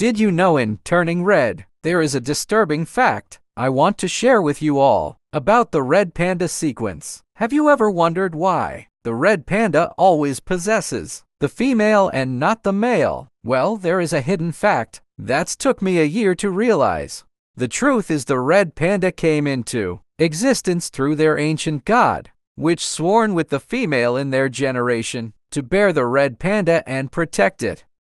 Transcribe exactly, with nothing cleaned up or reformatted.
Did you know in Turning Red, there is a disturbing fact I want to share with you all about the red panda sequence? Have you ever wondered why the red panda always possesses the female and not the male? Well, there is a hidden fact that's took me a year to realize. The truth is the red panda came into existence through their ancient god, which sworn with the female in their generation to bear the red panda and protect it.